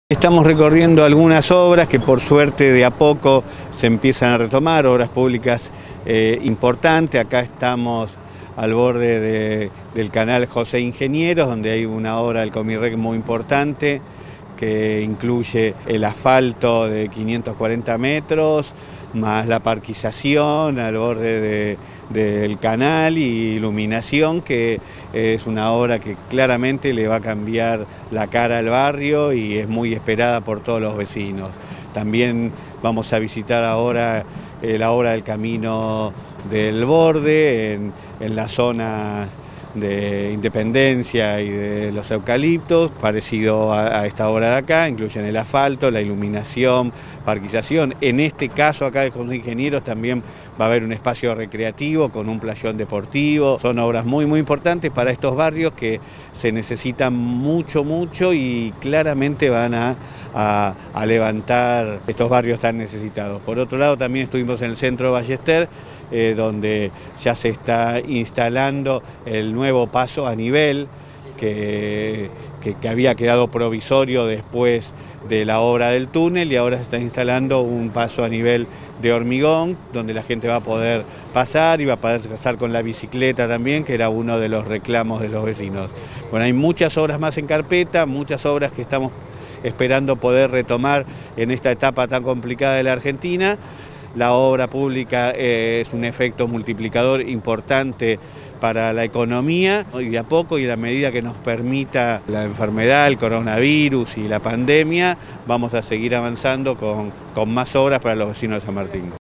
Estamos recorriendo algunas obras que por suerte de a poco se empiezan a retomar, obras públicas importantes. Acá estamos al borde del canal José Ingenieros, donde hay una obra del Comirrec muy importante que incluye el asfalto de 540 metros, más la parquización al borde del canal y iluminación, que es una obra que claramente le va a cambiar la cara al barrio y es muy esperada por todos los vecinos. También vamos a visitar ahora la obra del Camino del Borde en la zona de Independencia y de los eucaliptos, parecido a esta obra de acá. Incluyen el asfalto, la iluminación, parquización. En este caso acá de José Ingenieros también va a haber un espacio recreativo con un playón deportivo. Son obras muy importantes para estos barrios que se necesitan mucho y claramente van a levantar estos barrios tan necesitados. Por otro lado, también estuvimos en el centro de Ballester, donde ya se está instalando el nuevo paso a nivel que había quedado provisorio después de la obra del túnel, y ahora se está instalando un paso a nivel de hormigón donde la gente va a poder pasar y va a poder pasar con la bicicleta también, que era uno de los reclamos de los vecinos. Bueno, hay muchas obras más en carpeta, muchas obras que estamos esperando poder retomar en esta etapa tan complicada de la Argentina. La obra pública es un efecto multiplicador importante para la economía, y de a poco y a la medida que nos permita la enfermedad, el coronavirus y la pandemia, vamos a seguir avanzando con más obras para los vecinos de San Martín.